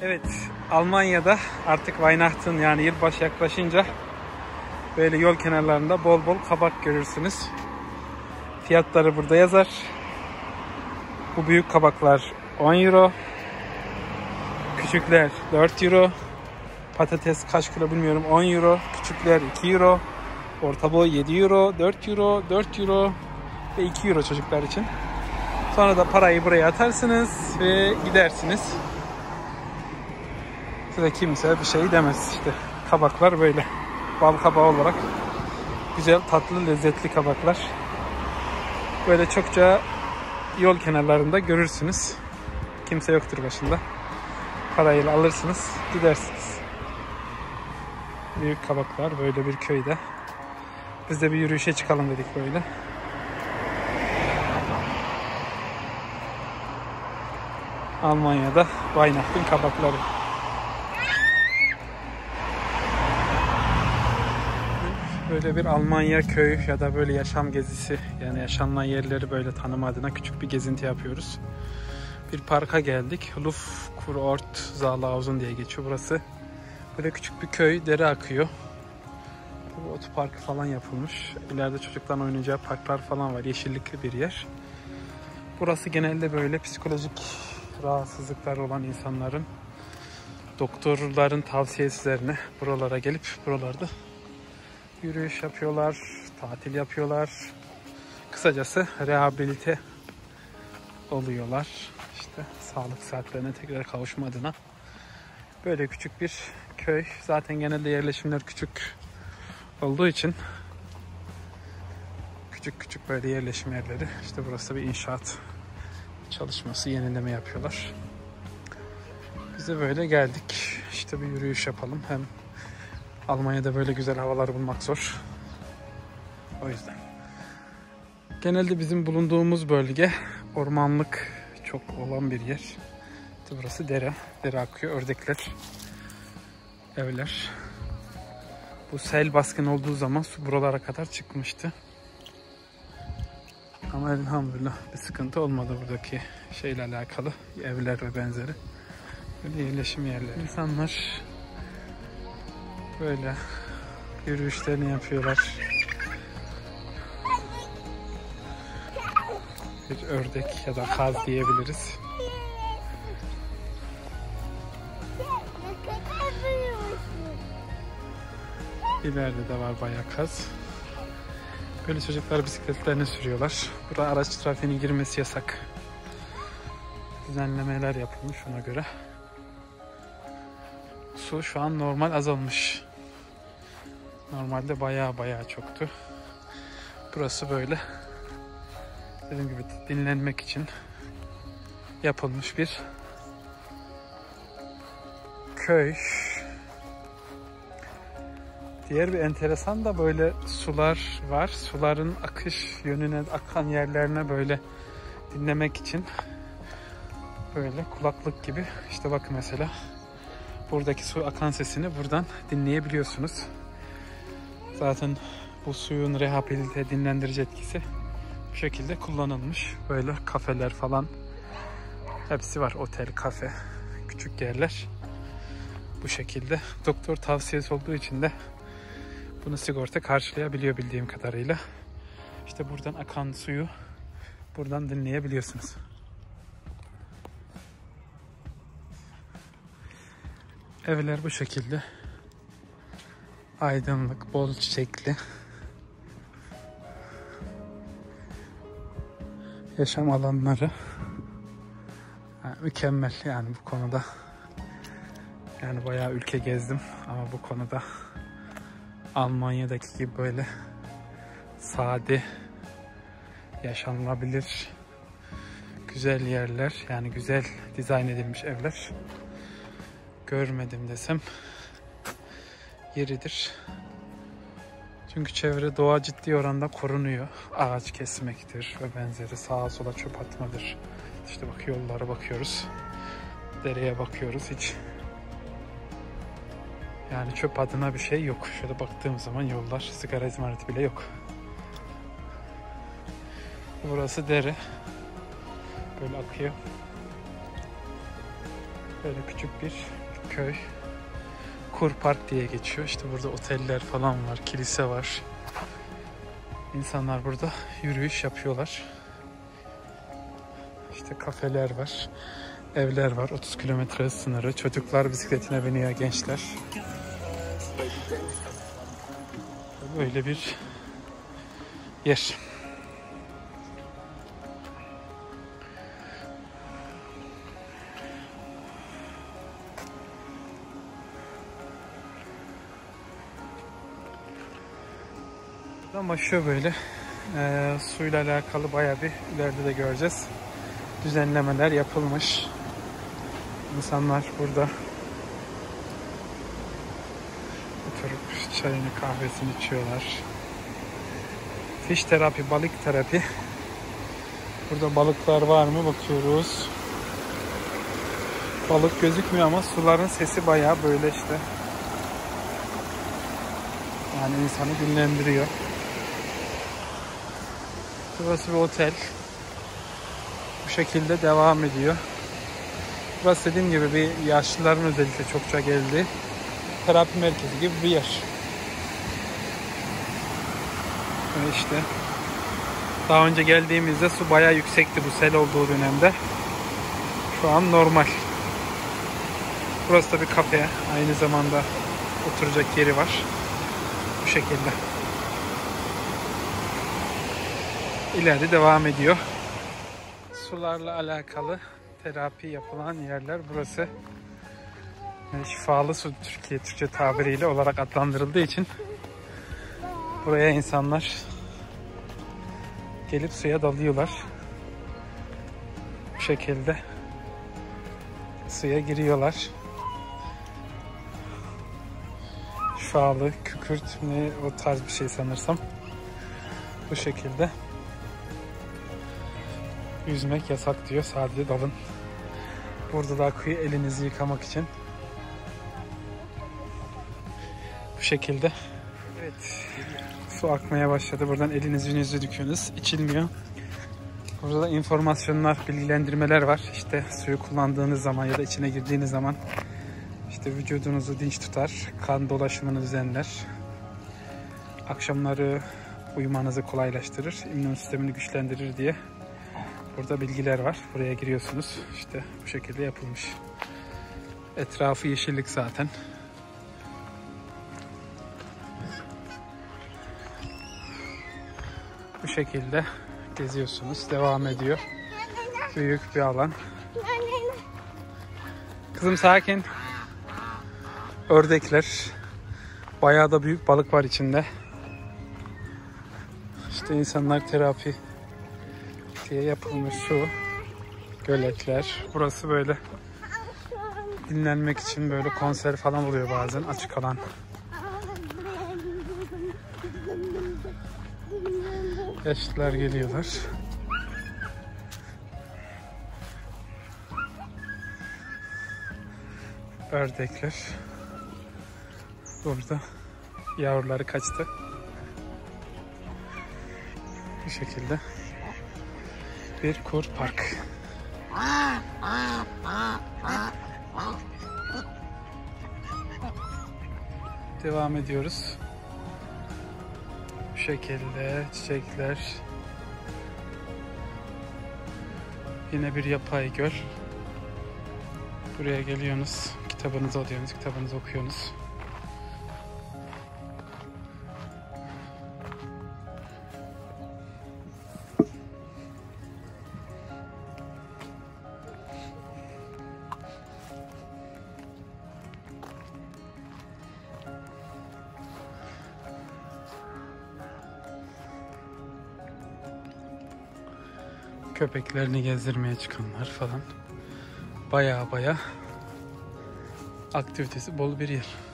Evet, Almanya'da artık Weihnachten yani yılbaşı yaklaşınca böyle yol kenarlarında bol bol kabak görürsünüz. Fiyatları burada yazar. Bu büyük kabaklar 10 euro. Küçükler 4 euro. Patates kaç kilo bilmiyorum, 10 euro. Küçükler 2 euro. Orta boy 7 euro, 4 euro, 4 euro ve 2 euro çocuklar için. Sonra da parayı buraya atarsınız ve gidersiniz. Size kimse bir şey demez işte. Kabaklar böyle. Bal kabağı olarak güzel, tatlı, lezzetli kabaklar. Böyle çokça yol kenarlarında görürsünüz. Kimse yoktur başında. Parayla alırsınız, gidersiniz. Büyük kabaklar böyle bir köyde. Biz de bir yürüyüşe çıkalım dedik böyle. Almanya'da Weihnachten kabakları. Böyle bir Almanya köy ya da böyle yaşam gezisi, yani yaşanılan yerleri böyle tanıma adına küçük bir gezinti yapıyoruz. Bir parka geldik. Lufkurort Zalausen diye geçiyor burası. Böyle küçük bir köy, dere akıyor. Böyle otoparkı falan yapılmış. İleride çocukların oynayacağı parklar falan var. Yeşillikli bir yer. Burası genelde böyle psikolojik rahatsızlıklar olan insanların, doktorların tavsiyesi üzerine buralara gelip buralarda yürüyüş yapıyorlar, tatil yapıyorlar. Kısacası rehabilite oluyorlar. İşte sağlık saatlerine tekrar kavuşma adına. Böyle küçük bir köy. Zaten genelde yerleşimler küçük olduğu için küçük küçük böyle yerleşim yerleri. İşte burası bir inşaat çalışması, yenileme yapıyorlar. Biz de böyle geldik. İşte bir yürüyüş yapalım. Hem Almanya'da böyle güzel havalar bulmak zor. O yüzden. Genelde bizim bulunduğumuz bölge ormanlık çok olan bir yer. İşte burası dere. Dere akıyor. Ördekler, evler. Bu sel baskın olduğu zaman su buralara kadar çıkmıştı. Ama elhamdülillah bir sıkıntı olmadı buradaki şeyle alakalı. Evler ve benzeri. Böyle yerleşim yerleri. İnsanlar böyle yürüyüşlerini yapıyorlar. Bir ördek ya da kaz diyebiliriz. İleride de var bayağı kaz. Böyle çocuklar bisikletlerini sürüyorlar. Burada araç trafiğinin girmesi yasak. Düzenlemeler yapılmış ona göre. Su şu an normal azalmış. Normalde bayağı çoktu. Burası böyle, dediğim gibi dinlenmek için yapılmış bir köy. Diğer bir enteresan da böyle sular var. Suların akış yönüne, akan yerlerine böyle dinlemek için böyle kulaklık gibi. İşte bakın mesela buradaki su akan sesini buradan dinleyebiliyorsunuz. Zaten bu suyun rehabilite, dinlendirici etkisi bu şekilde kullanılmış. Böyle kafeler falan hepsi var. Otel, kafe, küçük yerler. Bu şekilde. Doktor tavsiyesi olduğu için de bunu sigorta karşılayabiliyor bildiğim kadarıyla. İşte buradan akan suyu buradan dinleyebiliyorsunuz. Evler bu şekilde. Aydınlık, bol çiçekli. Yaşam alanları. Mükemmel yani bu konuda. Yani bayağı ülke gezdim ama bu konuda Almanya'daki gibi böyle sade, yaşanılabilir, güzel yerler, yani güzel dizayn edilmiş evler görmedim desem yeridir. Çünkü çevre, doğa ciddi oranda korunuyor. Ağaç kesmektir ve benzeri, sağa sola çöp atmadır. İşte bak, yollara bakıyoruz, dereye bakıyoruz, hiç yani çöp adına bir şey yok. Şöyle baktığım zaman yollar, sigara izmariti bile yok. Burası dere. Böyle akıyor. Böyle küçük bir köy. Kur Park diye geçiyor. İşte burada oteller falan var, kilise var. İnsanlar burada yürüyüş yapıyorlar. İşte kafeler var, evler var. 30 kilometre sınırı. Çocuklar bisikletine biniyor, gençler. Böyle bir yer. Ama şu böyle suyla alakalı bayağı bir ileride de göreceğiz. Düzenlemeler yapılmış. İnsanlar burada oturup çayını kahvesini içiyorlar. Fiş terapi, balık terapi. Burada balıklar var mı bakıyoruz. Balık gözükmüyor ama suların sesi bayağı böyle işte. Yani insanı dinlendiriyor. Burası bir otel. Bu şekilde devam ediyor. Burası dediğim gibi bir yaşlıların özellikle çokça geldiği terapi merkezi gibi bir yer. Ve işte daha önce geldiğimizde su bayağı yüksekti bu sel olduğu dönemde. Şu an normal. Burası da bir kafe. Aynı zamanda oturacak yeri var. Bu şekilde. İleride devam ediyor. Sularla alakalı terapi yapılan yerler burası. Şifalı su Türkçe tabiriyle olarak adlandırıldığı için buraya insanlar gelip suya dalıyorlar. Bu şekilde suya giriyorlar. Şifalı, kükürt ne o tarz bir şey sanırsam. Bu şekilde. Yüzmek yasak diyor. Sadece dalın. Burada da akıyor elinizi yıkamak için. Bu şekilde. Evet. Su akmaya başladı. Buradan elinizi yüzünüzü döküyorsunuz. İçilmiyor. Burada da informasyonlar, bilgilendirmeler var. İşte suyu kullandığınız zaman ya da içine girdiğiniz zaman işte vücudunuzu dinç tutar. Kan dolaşımını düzenler. Akşamları uyumanızı kolaylaştırır. İmmün sistemini güçlendirir diye. Burada bilgiler var. Buraya giriyorsunuz. İşte bu şekilde yapılmış. Etrafı yeşillik zaten. Bu şekilde geziyorsunuz. Devam ediyor. Büyük bir alan. Kızım sakin. Ördekler. Bayağı da büyük balık var içinde. İşte insanlar terapi diye yapılmış su. Göletler. Burası böyle dinlenmek için böyle konser falan oluyor bazen. Açık alan. Yaşlılar geliyorlar. Ördekler. Burada yavruları kaçtı. Bu şekilde bir kur park. Devam ediyoruz. Bu şekilde çiçekler. Yine bir yapay göl. Buraya geliyorsunuz. Kitabınızı alıyorsunuz. Kitabınızı okuyorsunuz. Köpeklerini gezdirmeye çıkanlar falan. Baya aktivitesi bol bir yer.